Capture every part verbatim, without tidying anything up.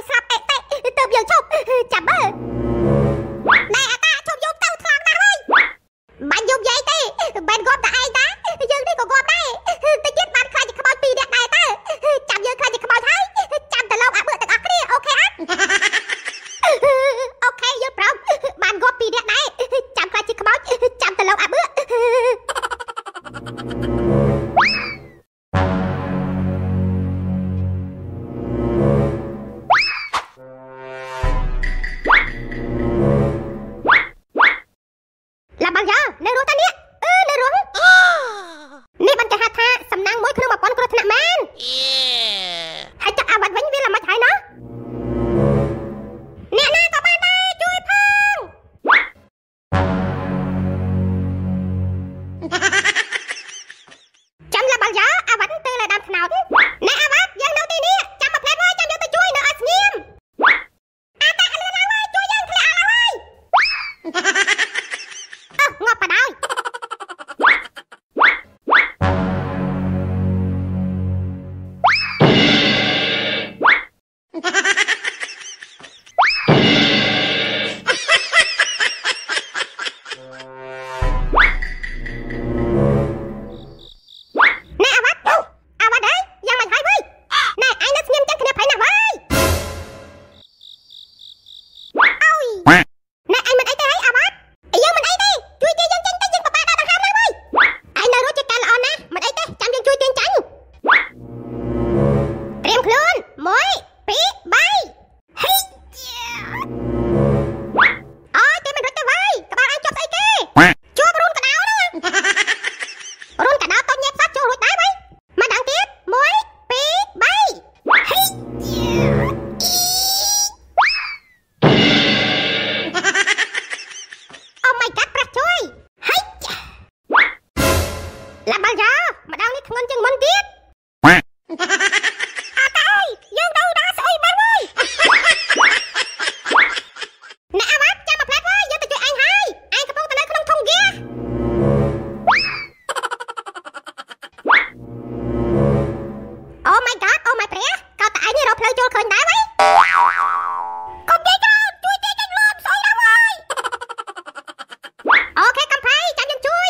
ស្រាប់អេតេទៅយើងឈប់ចាំមើលណែអាតាឈប់យកទៅថ្លង់ណាស់ហើយបាញ់យកយាយទេបែនគាត់តែឯងតាយើងនេះក៏គាត់ដែរតិចទៀតបានខ្លាចជាខ្មោចពីរនាក់ដែរតើចាំយើងខ្លាចជាខ្មោចហើយចាំទៅលោកអាបឺទាំងអស់គ្នាអូខេអត់អូខេយល់ព្រមបានគាត់ពីរនាក់ដែរចាំខ្លាចជាខ្មោចចាំទៅលោកអាបឺឡាបាល់យ៉ានៅរស់តានេះអឺនៅរស់នេះបានគេហៅថាសំណាងមួយក្នុង1000គ្រោះថ្នាក់មែនហើយចាក់អាវ៉ាត់វិញវាល្មិចហើយណាអ្នកណាក៏បានដែរជួយផងចាំឡាបាល់យ៉ាអាវ៉ាត់ទៅលើដើមថ្នោតអ្នកអាវ៉ាត់យើងនៅទីនេះចាំមកផ្លែតហើយចាំយកទៅជួយនៅឲ្យស្ងៀមអាតាលឿនឡើងហើយជួយយើងធ្លាក់អស់ហើយអើងាប់បដ ாய் ឡាបាល់យ៉ាម្ដងនេះធ្ងន់ជាងមុនទៀតអត់អើយយើងទៅដល់ស្អុយបាត់ហើយអ្នកអាវ៉ាត់ចាំមកផ្លែតហើយយើងទៅជួយអញហើយអញកំពុងតែនៅក្នុងធុងហ្គាអូ my god អូ my ព្រះក៏តែអញនេះរកផ្លូវចូលឃើញដែរហើយកុំនិយាយក្រោតជួយចេញលំស្អុយដល់ហើយអូខេកំផៃចាំយើងជួយ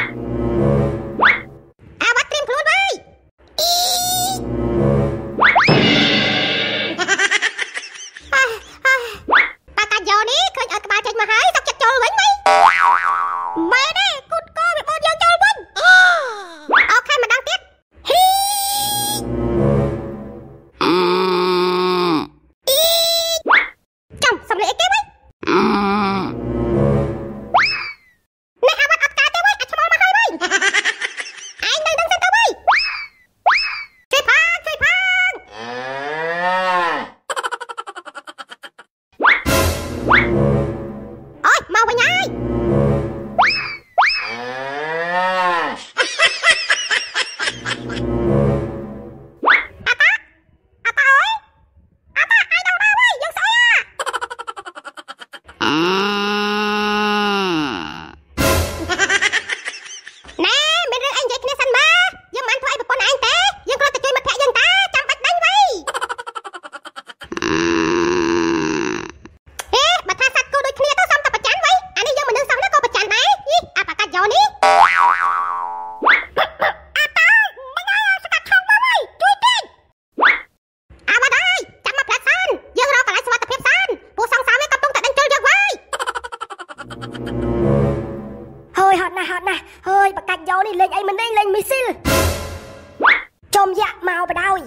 ហើយហត់ណាស់ហត់ណាស់ហើយបកាច់យកនេះលេងអីមិនលេងលេងមីស៊ីលចុំយ៉ាក់មកបដ ாய்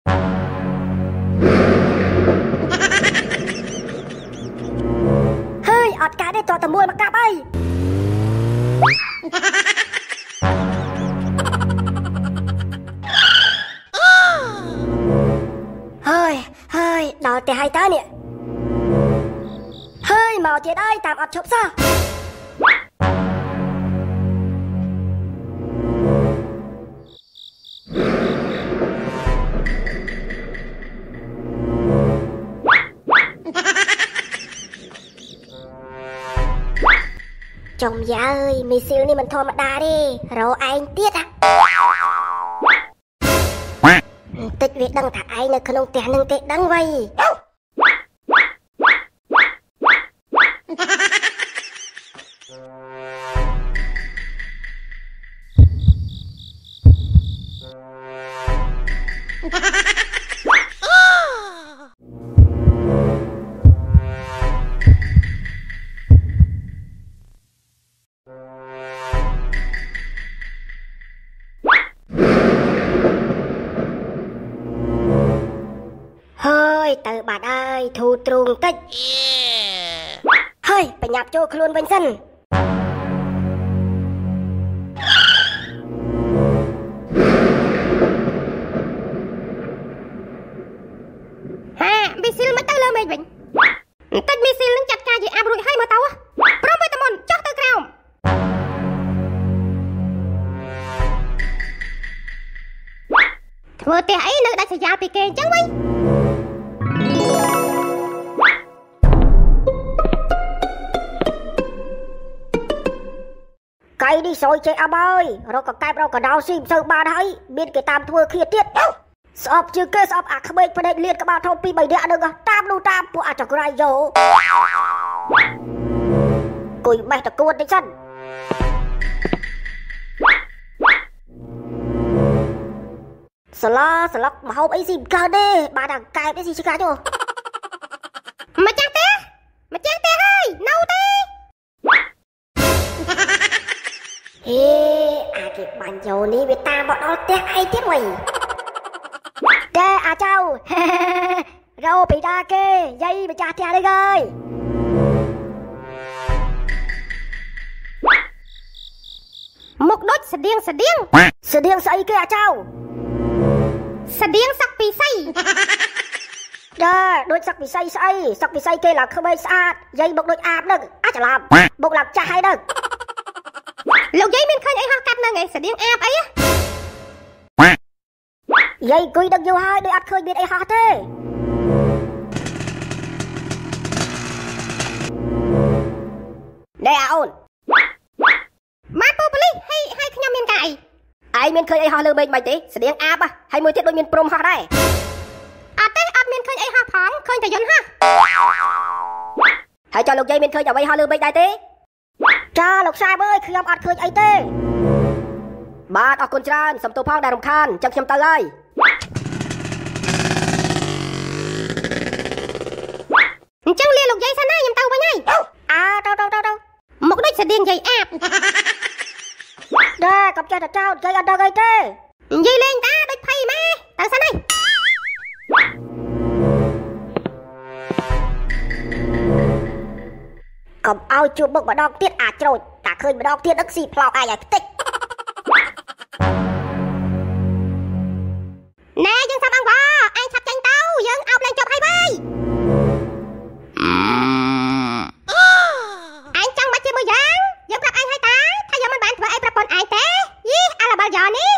ហើយអត់កើតទេតតមួយមកកាប់អីហើយហើយដល់តែហើយតើនេះហើយមកទៀតអើយតាមអត់ឈប់សោះចុំយ៉ាអើយមីស៊ីលនេះមិនធម្មតាទេរកឯងទៀតហ៎តិចវាដឹងថាឯងនៅក្នុងផ្ទះនឹងទេដឹងវៃ hơi từ bạn ơi thu trùng tích hơi phải nhập cho luôn bên sân ha misil mất tới lơ mày bình tích misilនឹងចាត់ការជាអាប់រួចហើយមើលទៅព្រមទៅមុនចុះទៅក្រោមធ្វើផ្ទះអីនៅដាច់ស្រយាលពីគេអញ្ចឹងវិញកៃនេះសយចេះអបអើយរកកកែបរកកដោស៊ីមិនសូវបានហើយមានគេតាមធ្វើឃ្លៀតទៀតស្អប់ជឿគេស្អប់អាក្មេកផ្ដេកលៀតក្បាលធំពីបីនាក់នឹងតាមនោះតាមពួកអាចក្រៃយោគួយបេះតកួតតិចសិនស្លាស្លុកមហូបអីស៊ីមិនកើតទេបានតែកែបនេះស៊ីឆ្កាច់យោម្ចាស់ទេម្ចាស់ទេហើយនៅទេហេអាគេបាញ់យោនេះវាតាមមកដល់ផ្ទះឯងទៀតវិញតែអាចៅរោពីដាគេយាយម្ចាស់ផ្ទះនេះហើយមុខដូចស្តៀងស្តៀងស្តៀងស្អីគេអាចៅស្តៀងសក់ពីសៃដែរដូចសក់ពីសៃស្អីសក់ពីសៃគេឡើងក្មេងស្អាតយាយមុខដូចអាបនឹងអាចច្រឡំមុខឡើងចាស់ហើយនឹងលោកយាយមានឃើញអីហោះកាត់នឹងឯងស្តៀងអាបអីយាយគួយដឹកយូរហើយដូចអត់ឃើញមានអីហោះទេណែអូនមកពូប៉ូលីសហើយហើយខ្ញុំមានការអីឯងមានឃើញអីហោះលើមេឃមិនទេស្តៀងអាបហើយមួយទៀតដូចមានព្រំហោះដែរអត់ទេអត់មានឃើញអីហោះផងឃើញតែយន្តហោះហើយចុះលោកយាយមានឃើញអ្វីហោះលើមេឃដែរទេចាលោកសាបអើយខ្ញុំអត់ឃើញអីទេបាទអរគុណច្រើនសំទោសផងដែលរំខានចឹងខ្ញុំទៅហើយអញ្ចឹងលាលោកយាយសិនណាខ្ញុំទៅវិញហើយអើទៅទៅទៅទៅមុខដូចស្តៀងយាយអាបដែរកុំចេះតែចោទយាយអត់ដឹងអីទេនិយាយលេងតាដូចភ័យម៉ែទៅសិនហើយកុំឲ្យជួបមុខម្ដងទៀតអាចច្រូចតែឃើញម្ដងទៀតដឹកស៊ីផ្លោកអាយឲ្យខ្ទេចណែយើងសាប់អង្គអញឆាប់ចេញទៅយើងអោបលេងចប់ហើយបាយអញចង់មកជាមួយយ៉ាងយើងប្រាប់អញហើយតាថាយើងមិនបានធ្វើអីប្រពន្ធអញទេយីអាឡាបាល់យ៉នេះ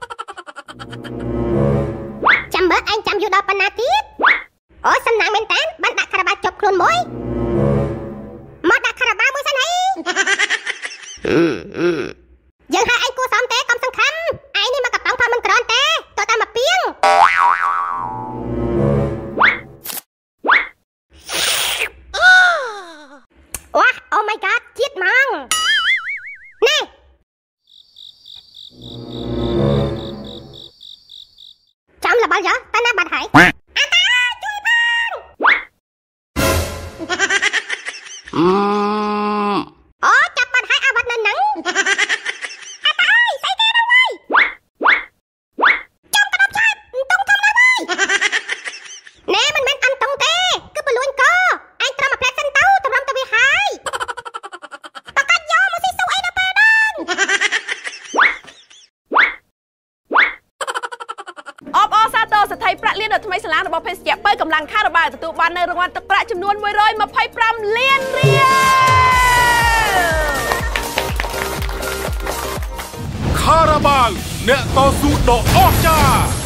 ចាំមើលអញចាំយូរដល់ប៉ុណ្ណាទៀតអូសំណាងមែនតើបានដាក់ខារ៉ាបាជប់ខ្លួនមួយមកដាក់ខារ៉ាបាមួយសិនហីយើងឲ្យអញគួរសមទេកុំសង្ឃឹមឯងនេះមកកំប៉ុងផងមិនក្រនទេតើតាមមកពីងអូ Oh my god ជាតិហ្មងណែចាំលបាល់យើតាណាបាត់ហើយអាតាជួយផងអូចាប់បាត់ហើយអាបាត់នៅនឹងអាតាអើយស្អីគេហ្នឹងវិញចំក្តោបឆាប់តុងធំណាស់ហើយណែមិនមែនអន់តុងទេគឺបលួនកអញត្រូវមកផ្លែសិនទៅតម្រាំទៅវាហើយតកាច់យកមកស៊ីស៊ូអីដល់ពេលហ្នឹងអបអរសាទរស្ថិប្រាក់លាននៅថ្មីសាឡារបស់ភេសជ្ជៈបើកម្លាំងខារ៉ាបាទទួលបាននៅរង្វាន់ទឹកប្រាក់ចំនួនមួយរយម្ភៃប្រាំលានរៀលខារ៉ាបាអ្នកតស៊ូដ៏អស្ចារ្យ